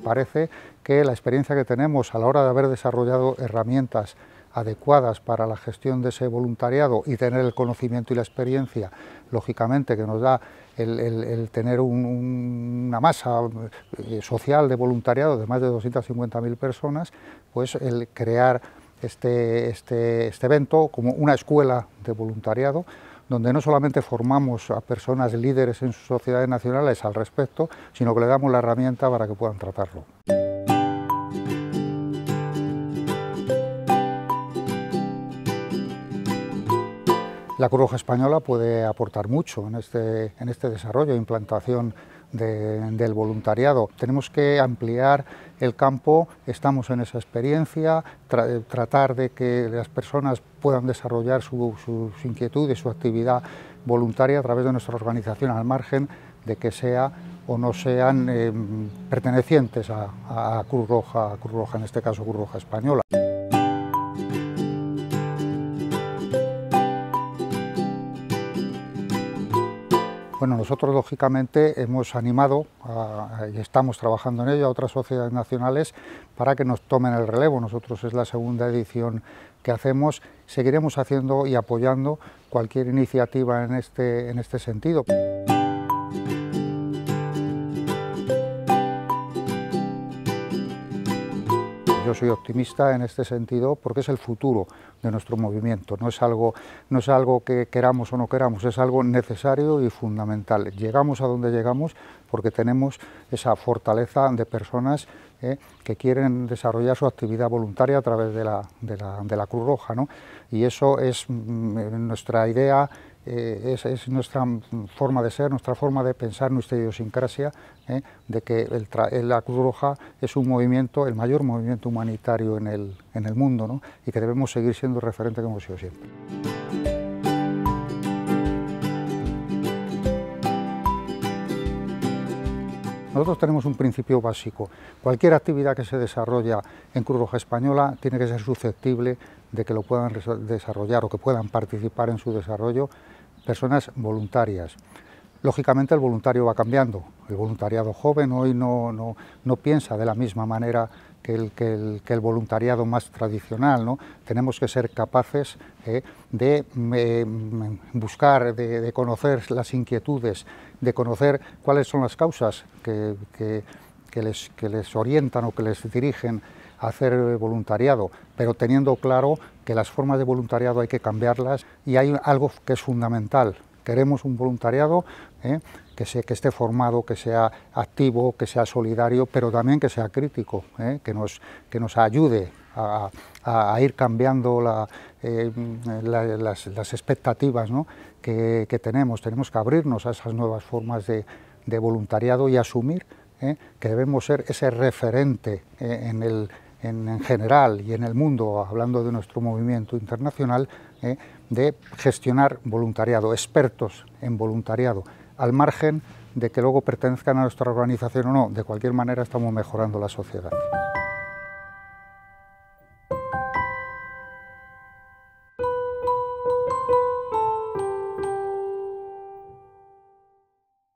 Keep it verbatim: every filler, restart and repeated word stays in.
parece que la experiencia que tenemos a la hora de haber desarrollado herramientas adecuadas para la gestión de ese voluntariado y tener el conocimiento y la experiencia, lógicamente, que nos da el, el, el tener un, una masa social de voluntariado de más de doscientas cincuenta mil personas, pues el crear este, este, este evento como una escuela de voluntariado, donde no solamente formamos a personas líderes en sus sociedades nacionales al respecto, sino que le damos la herramienta para que puedan tratarlo. La Cruz Roja Española puede aportar mucho en este, en este desarrollo e implantación de, del voluntariado. Tenemos que ampliar el campo, estamos en esa experiencia, tra tratar de que las personas puedan desarrollar su, sus inquietudes, su actividad voluntaria a través de nuestra organización, al margen de que sea o no sean eh, pertenecientes a, a Cruz Roja, a Cruz Roja, en este caso Cruz Roja Española. Bueno, nosotros lógicamente hemos animado a, y estamos trabajando en ello a otras sociedades nacionales para que nos tomen el relevo. Nosotros es la segunda edición que hacemos, seguiremos haciendo y apoyando cualquier iniciativa en este, en este sentido. Yo soy optimista en este sentido porque es el futuro de nuestro movimiento, no es algo, no es algo que queramos o no queramos, es algo necesario y fundamental. Llegamos a donde llegamos porque tenemos esa fortaleza de personas eh, que quieren desarrollar su actividad voluntaria a través de la, de la, de la Cruz Roja, ¿no? Y eso es mm, nuestra idea. Eh, es, es nuestra forma de ser, nuestra forma de pensar, nuestra idiosincrasia, eh, de que el el, la Cruz Roja es un movimiento, el mayor movimiento humanitario en el, en el mundo, ¿no? Y que debemos seguir siendo referente como hemos sido siempre. Nosotros tenemos un principio básico: cualquier actividad que se desarrolla en Cruz Roja Española tiene que ser susceptible de que lo puedan desarrollar o que puedan participar en su desarrollo personas voluntarias. Lógicamente el voluntario va cambiando, el voluntariado joven hoy no, no, no piensa de la misma manera que el, que el, que el voluntariado más tradicional, ¿no? Tenemos que ser capaces eh, de eh, buscar, de, de conocer las inquietudes, de conocer cuáles son las causas que, que, que, les, que les orientan o que les dirigen a hacer voluntariado, pero teniendo claro que las formas de voluntariado hay que cambiarlas y hay algo que es fundamental. Queremos un voluntariado eh, que, se, que esté formado, que sea activo, que sea solidario, pero también que sea crítico, eh, que, nos, que nos ayude a, a, a ir cambiando la, eh, la, las, las expectativas, ¿no? que, que tenemos. Tenemos que abrirnos a esas nuevas formas de, de voluntariado y asumir eh, que debemos ser ese referente eh, en el En, en general y en el mundo, hablando de nuestro movimiento internacional, eh, de gestionar voluntariado, expertos en voluntariado, al margen de que luego pertenezcan a nuestra organización o no. De cualquier manera estamos mejorando la sociedad.